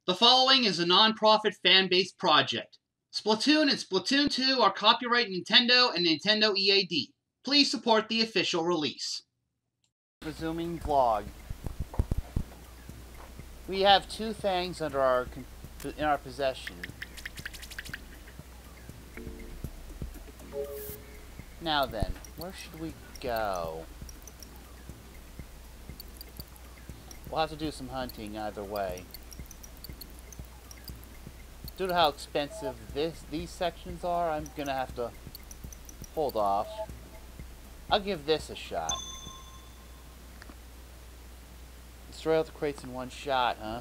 The following is a non-profit fan-based project. Splatoon and Splatoon 2 are copyright Nintendo and Nintendo EAD. Please support the official release. Resuming vlog. We have 2 thangs in our possession. Now then, where should we go? We'll have to do some hunting either way. Due to how expensive these sections are, I'm gonna have to hold off. I'll give this a shot. Destroy all the crates in one shot, huh?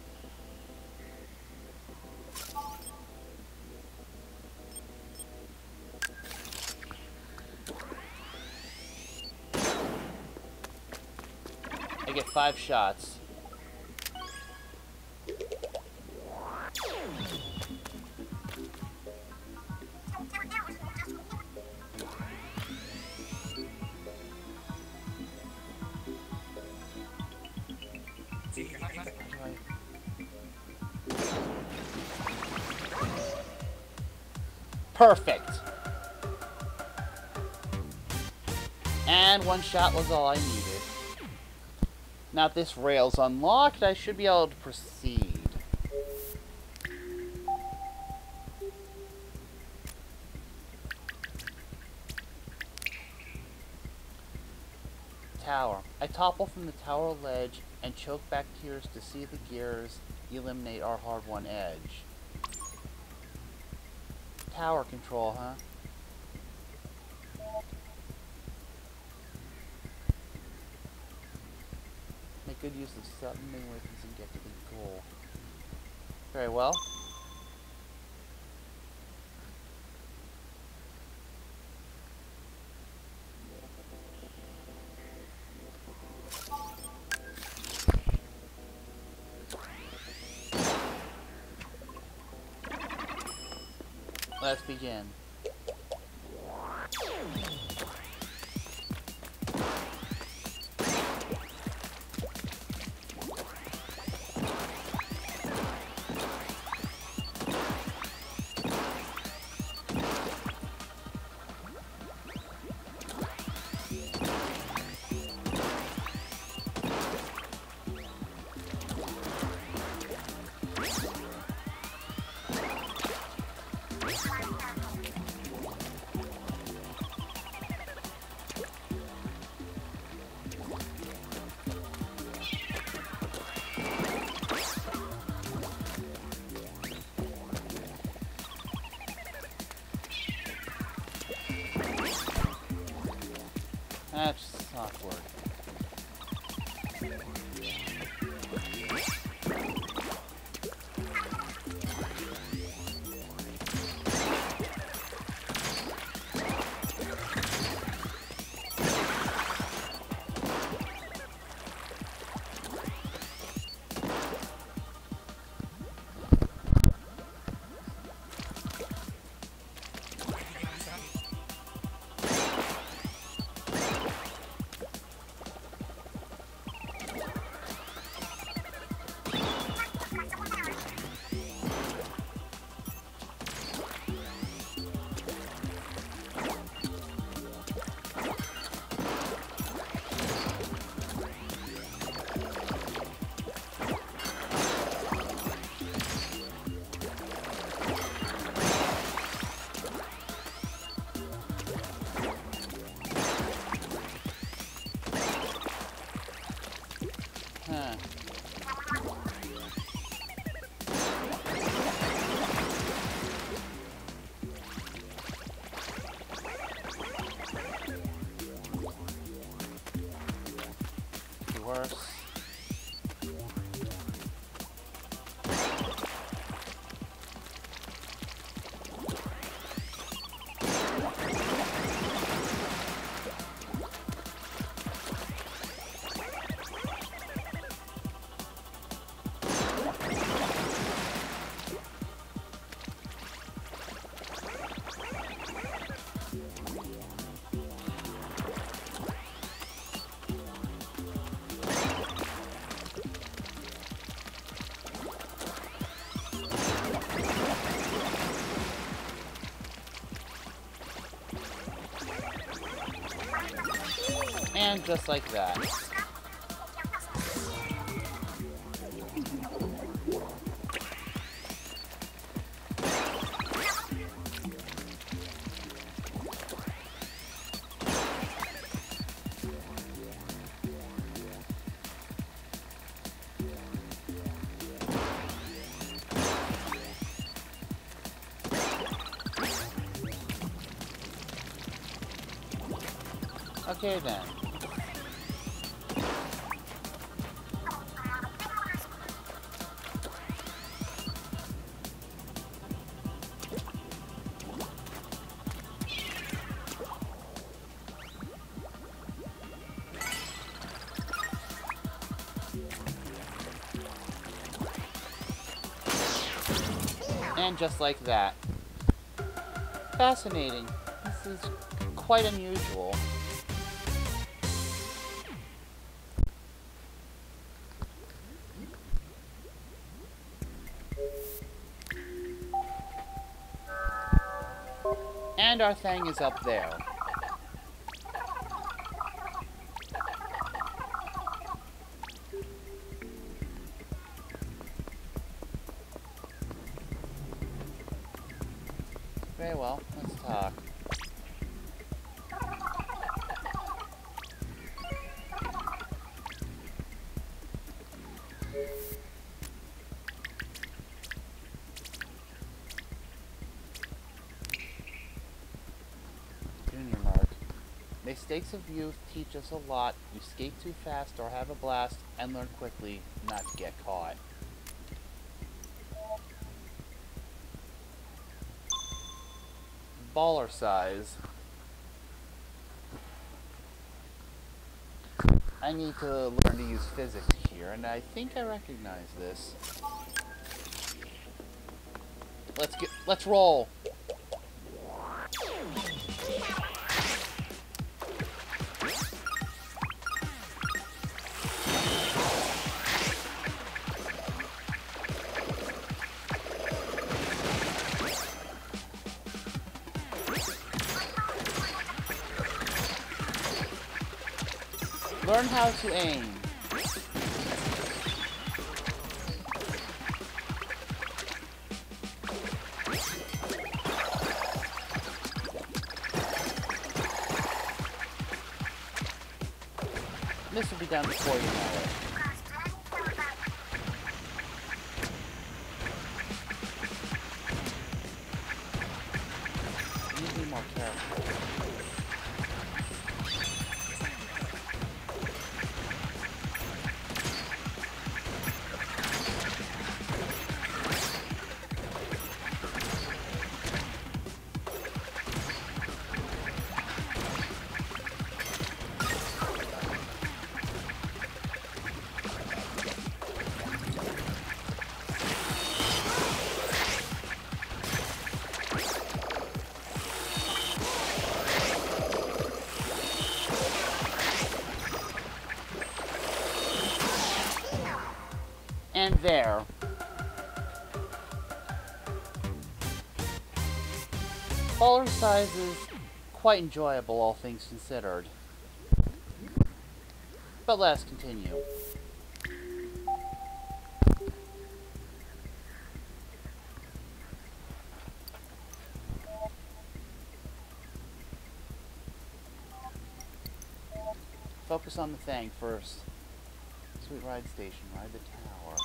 I get 5 shots. Perfect! And 1 shot was all I needed. Now that this rail's unlocked, I should be able to proceed. Tower. I topple from the tower ledge and choke back tears to see the gears eliminate our hard-won edge. Tower control, huh? Make good use of sudden weapons and get to the goal. Very well. Let's begin. That's awkward. And just like that. Okay then. And just like that. Fascinating. This is quite unusual. And our thing is up there. Very well, let's talk. Junior Mark. Mistakes of youth teach us a lot. You skate too fast or have a blast and learn quickly not to get caught. Baller size. I need to learn to use physics here, and I think I recognize this. Let's roll. Learn how to aim. This will be done before you know it. You need to be more careful. And there. Baller size is quite enjoyable, all things considered. But let us continue. Focus on the thing first. Sweet ride station, ride the tower.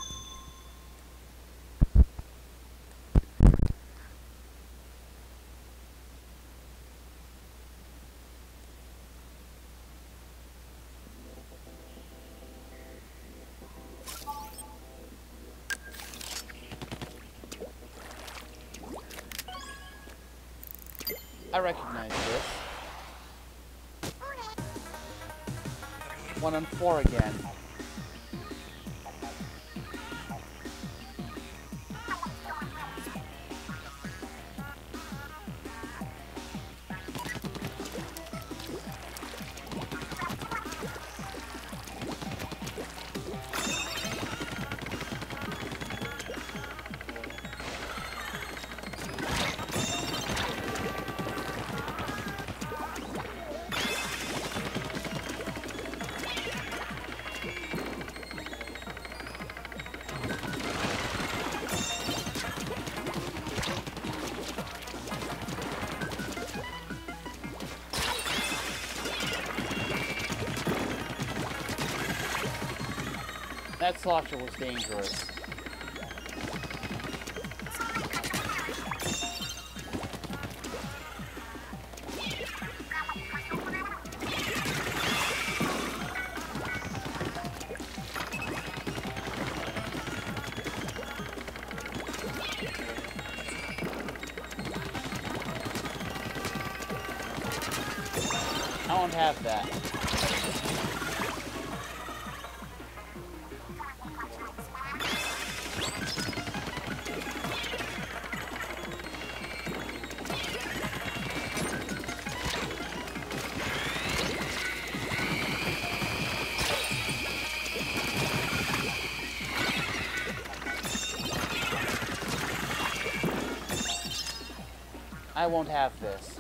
I recognize this. 1 and 4 again. That slosher was dangerous. I won't have that. I won't have this.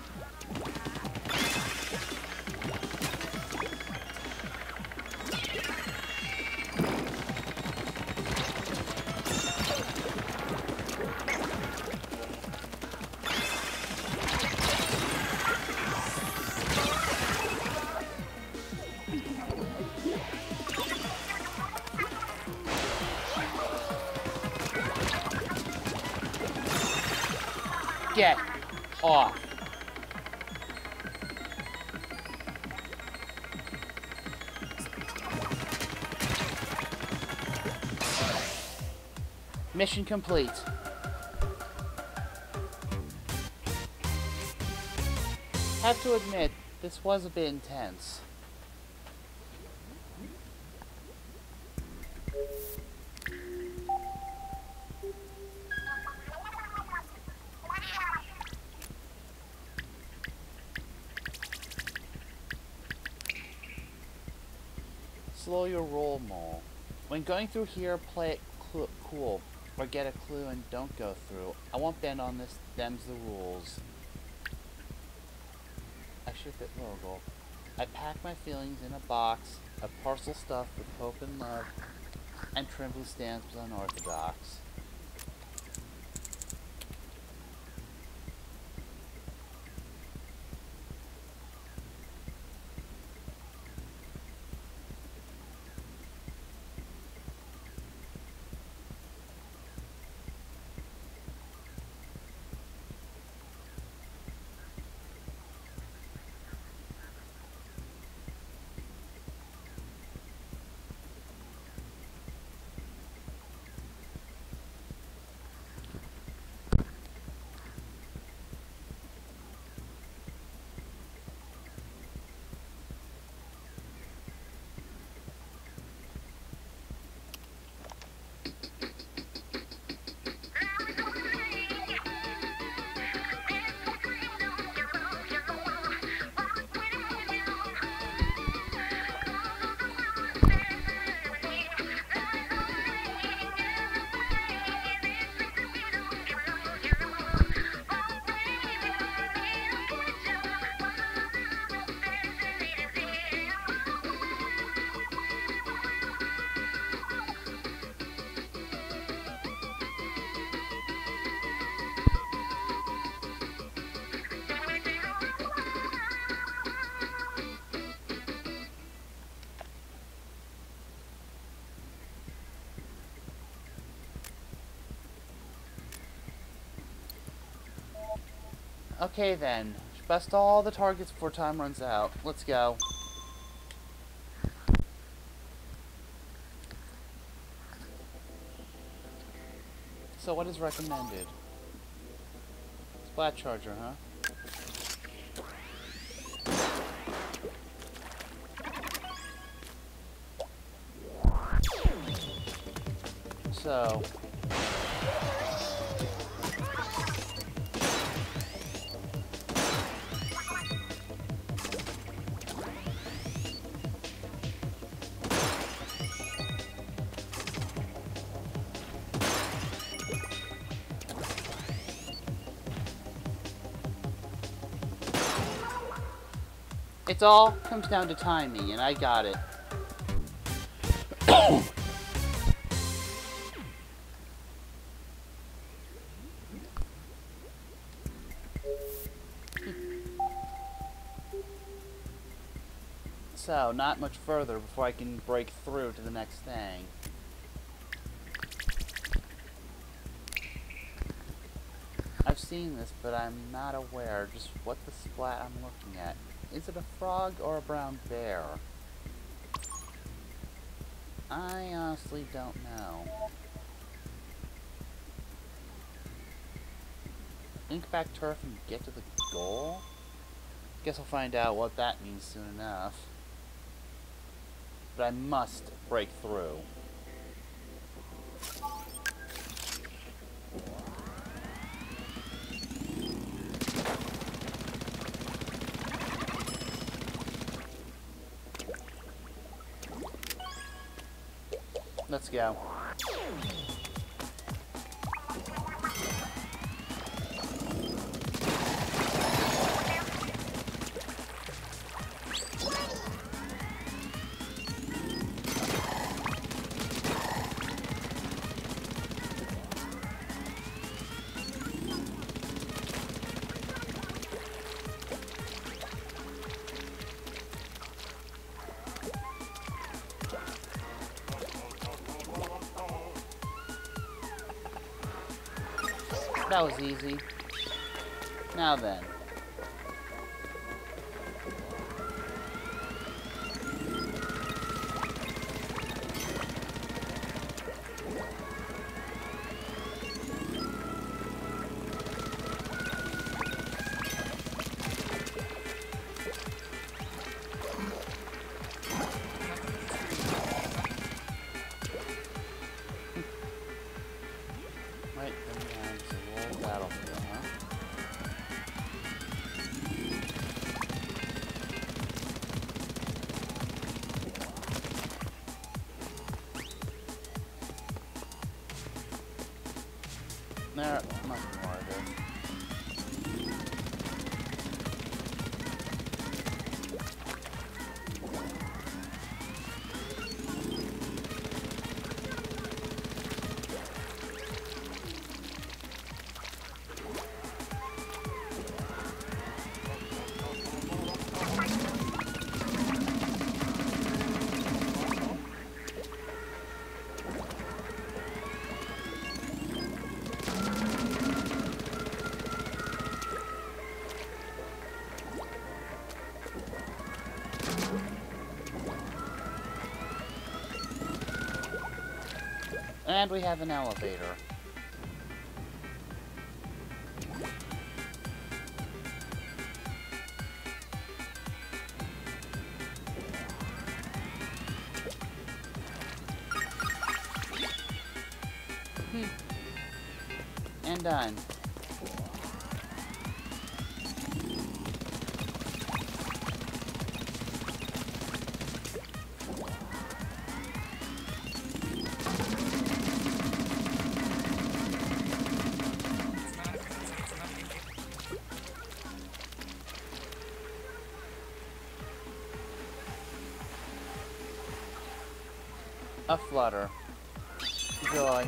Get off. Mission complete. Have to admit, this was a bit intense. Slow your roll, Mole. When going through here, play it cool, or get a clue and don't go through. I won't bend on this, them's the rules. I should fit logo. I pack my feelings in a box, a parcel stuffed with hope and love, and trembly stands unorthodox. Okay then, bust all the targets before time runs out. Let's go. So what is recommended? Splat charger, huh? So it all comes down to timing, and I got it. So, not much further before I can break through to the next thing. I've seen this, but I'm not aware just what the splat I'm looking at. Is it a frog or a brown bear? I honestly don't know. Link back turf and get to the goal? Guess I'll find out what that means soon enough. But I must break through. Let's go. That was easy. Now then. Right, then it's a little battlefield, huh? There, nothing more of it. And we have an elevator. And done. A flutter. Joy.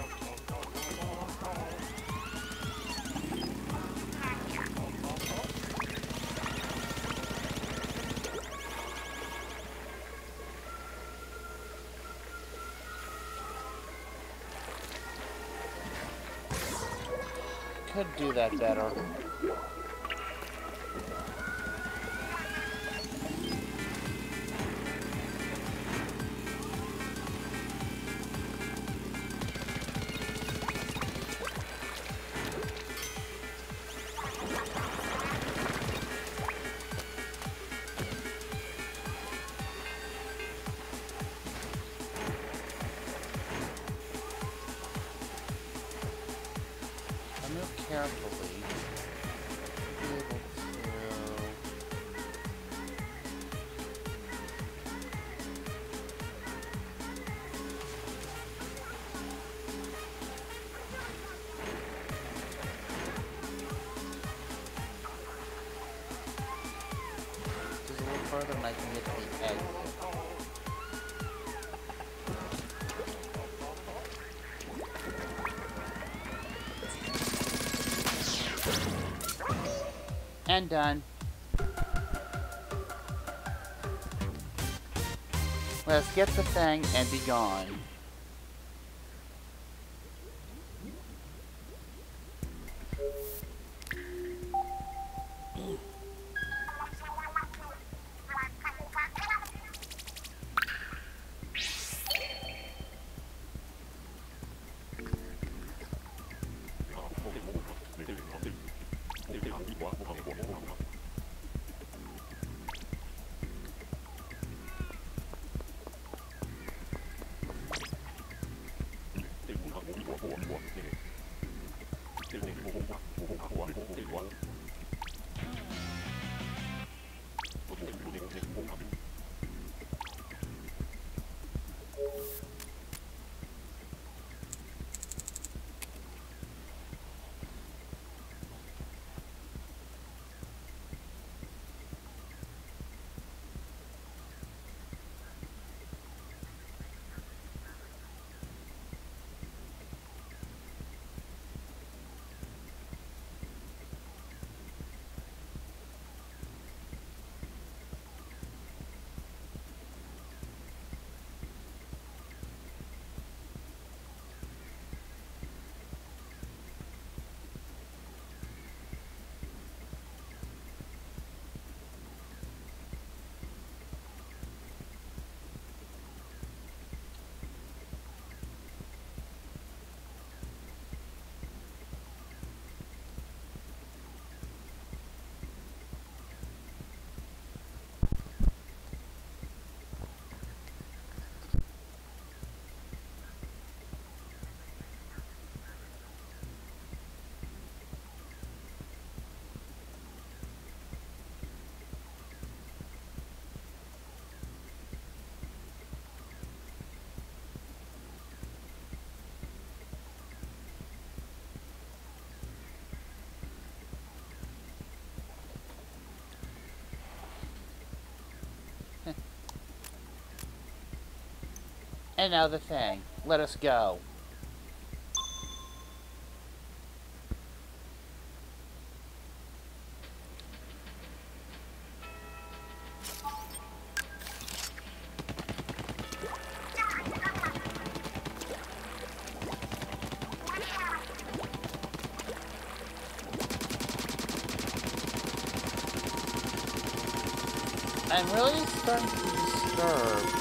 Could do that better. Move carefully. Be able to... Just a little further and I can get to the exit. And done. Let's get the thing and be gone. And now the thing. Let us go. I'm really starting to be disturbed.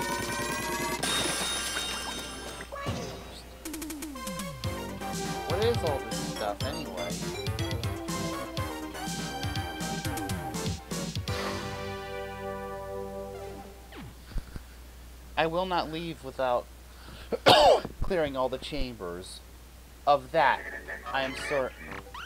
What is all this stuff anyway? I will not leave without clearing all the chambers. Of that, I am certain.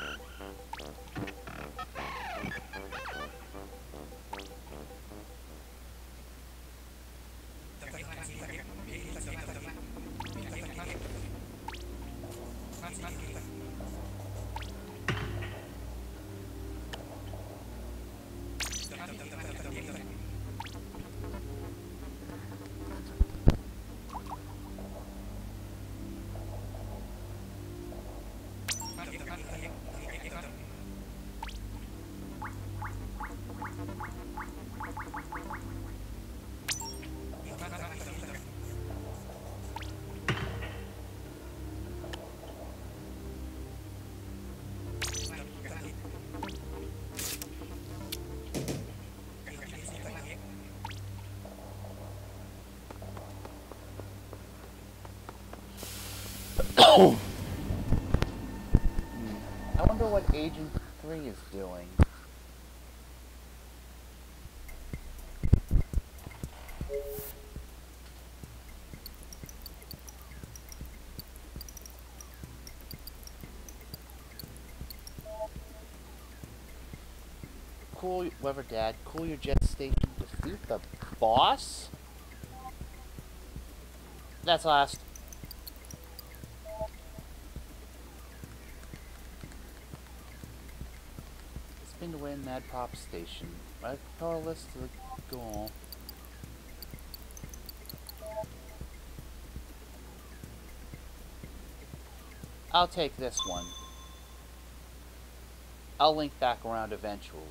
I wonder what Agent 3 is doing. Cool, whatever, Dad. Cool your jet station. Defeat the boss? That's last. Spin to win Mad Prop Station. Right, powerless to the goal. I'll take this one. I'll link back around eventually.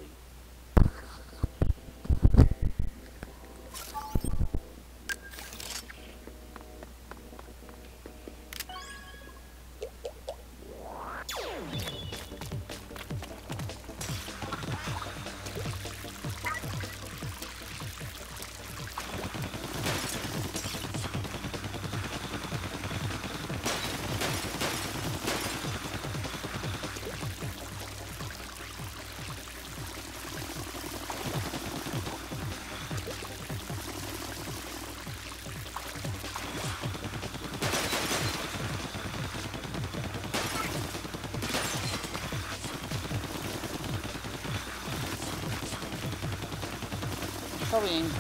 Probably aim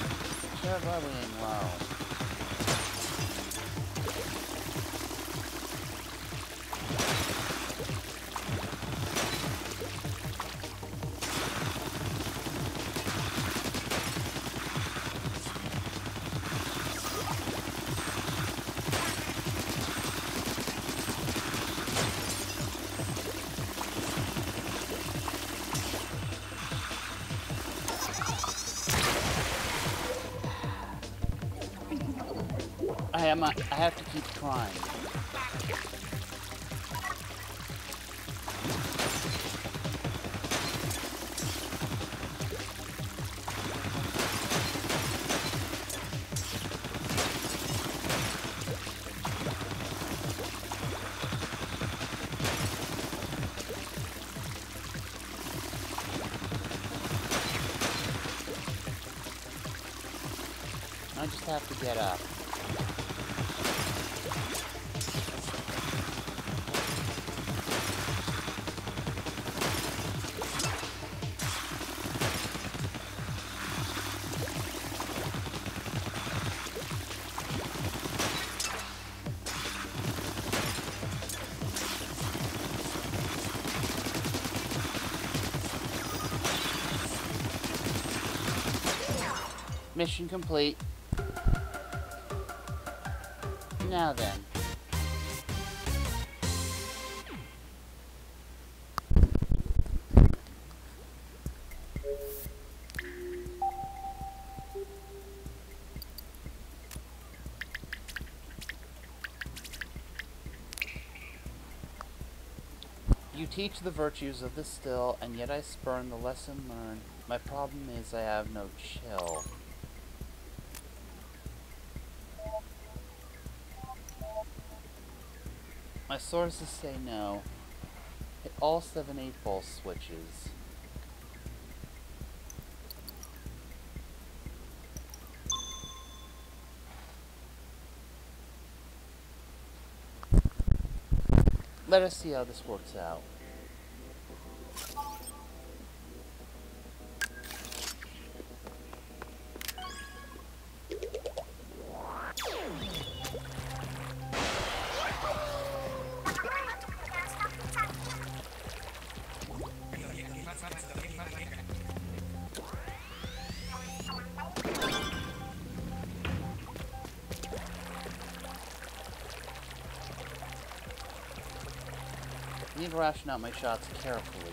low. I have to keep trying. I just have to get up. Mission complete. Now then. You teach the virtues of the still, and yet I spurn the lesson learned. My problem is I have no chill. My sources say no. Hit all 7 8-ball switches. Let us see how this works out. I need to ration out my shots carefully.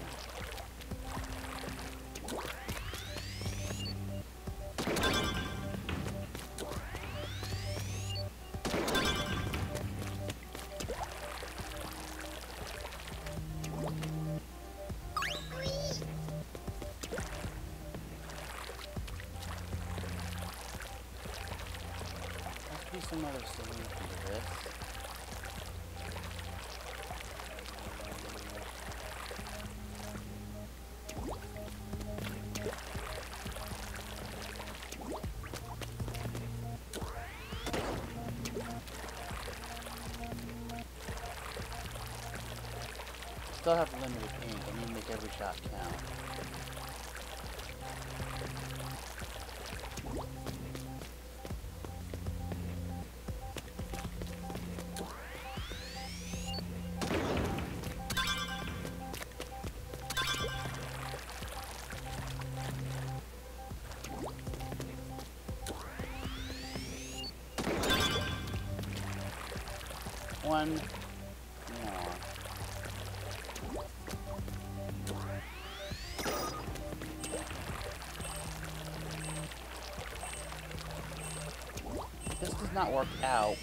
Must be some other solution to this. Still have limited paint. I need to make every shot count. One more. This does not work out.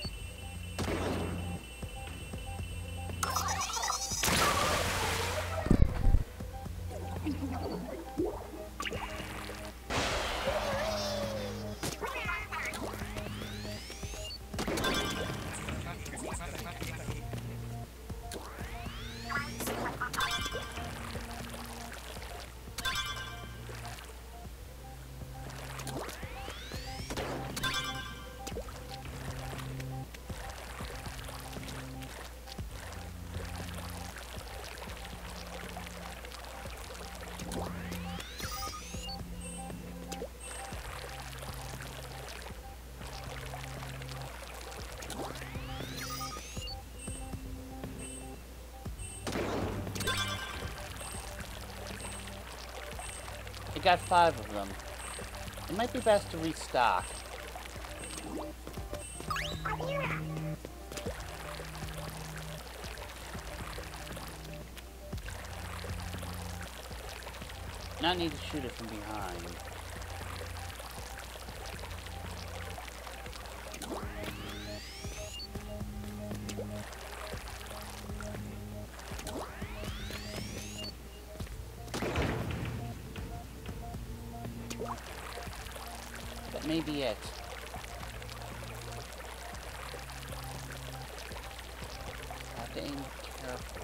I got 5 of them. It might be best to restock. Now I need to shoot it from behind. That may be it. Have to aim carefully.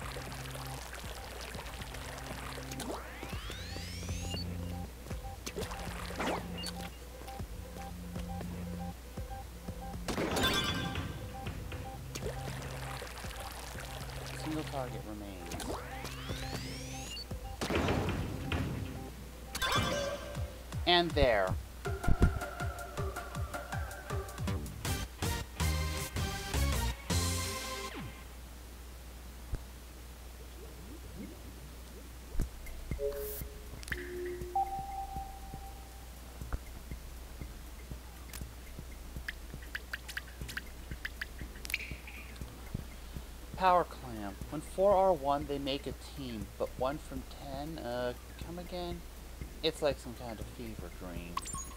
Single target remains. And there. power clam. When 4 are 1, they make a team, but 1 from 10, come again? It's like some kind of fever dream.